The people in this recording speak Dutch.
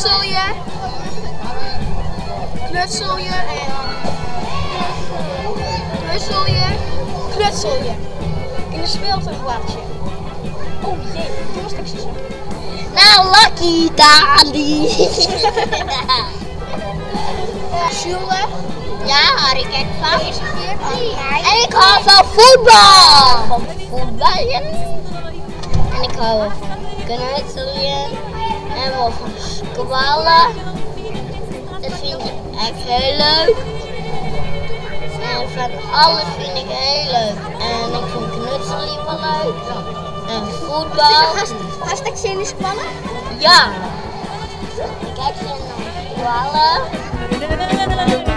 knutselje, knutselje. In een speeltuinplaatje. Oh jee, gymnastiekjes. Nou, Lucky Daddy. Jules. Ja, Harry kijkt van. En ik En hou van voetbal. Van voetballen. En ik hou van knutselen. En wel van squallen. Dat vind ik echt heel leuk. En van alles vind ik heel leuk. En ik vind knutselen wel leuk. En voetbal. Hashtag zin in spannen? Ja. Ik heb zin in squallen.